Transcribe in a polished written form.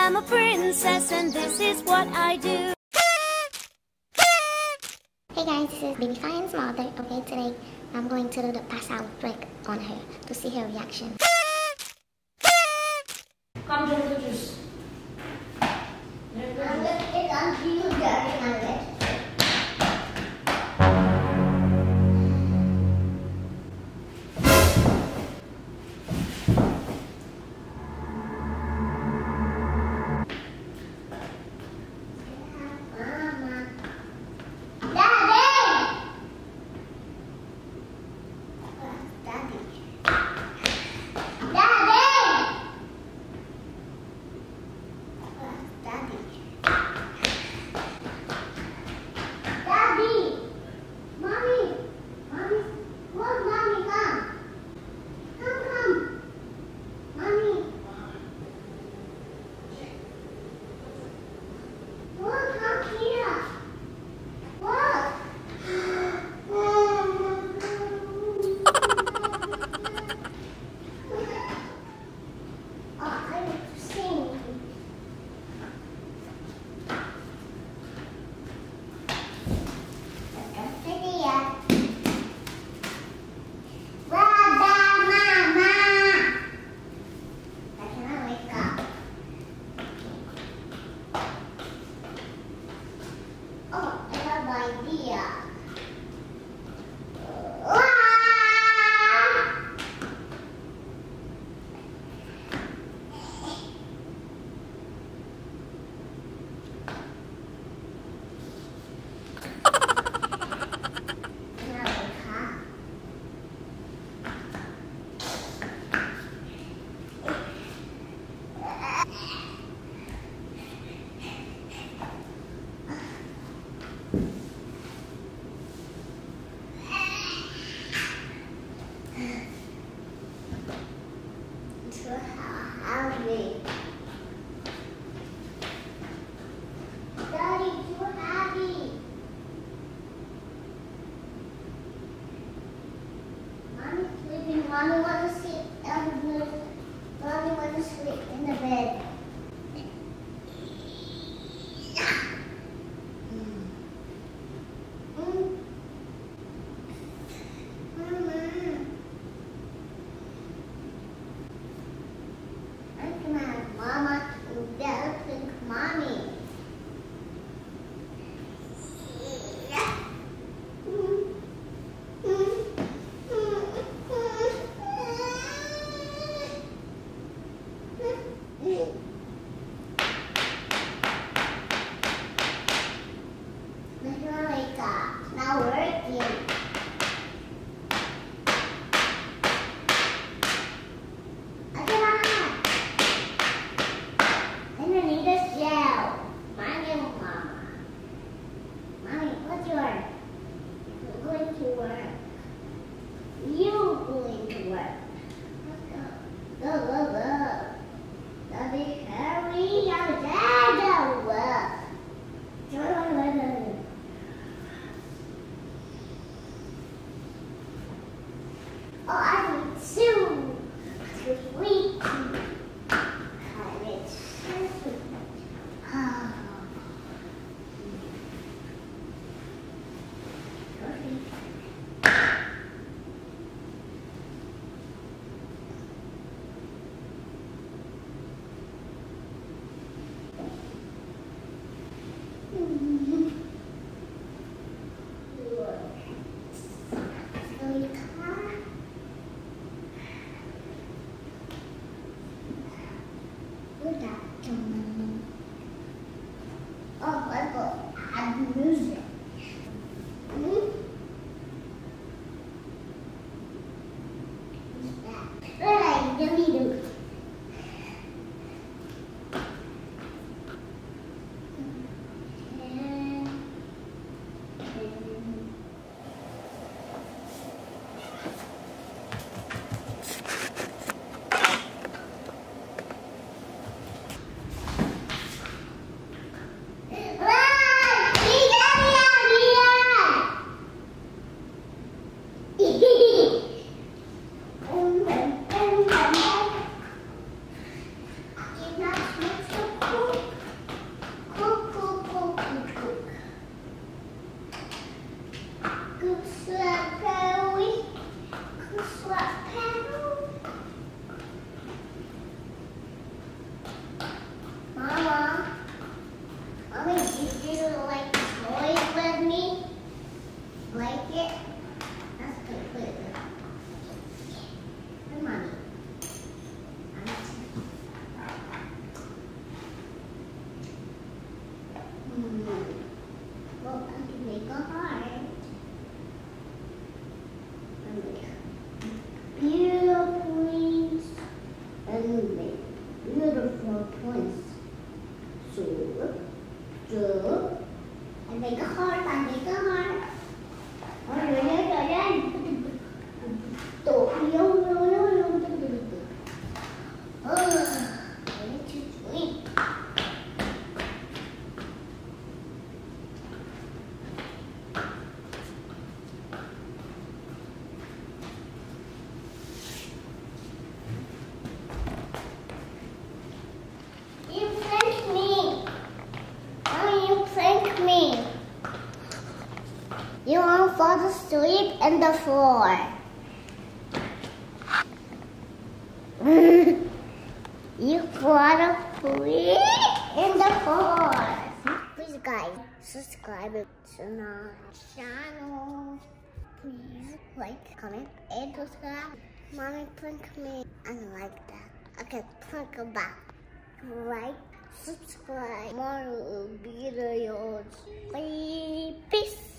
I'm a princess and this is what I do. Hey guys, this is Baby Fine's mother. Okay, today I'm going to do the pass out trick on her to see her reaction. Come drink the juice. It's on you, dirty nugget. Mommy wants to sleep Mommy wants to sleep in the bed. Mama, you better think Mommy. Now working. Then I need a gel. Mommy and Mama. Mommy, what's yours? I'm going to work. You're going to work. Let's go. Go. Daddy, hurry. I'm dad. Work. Oh, I need two. Sweet. I need two. Oh. Oh, let's go add music. What's that? Alright, let me do it. You're not supposed to You want to fall asleep in the floor. You fall asleep in the floor. Please, guys, subscribe to my channel. Please like, comment, and subscribe. Mommy, prank me. I like that. Okay, prank her back. Like, subscribe. More videos. Bye. Peace.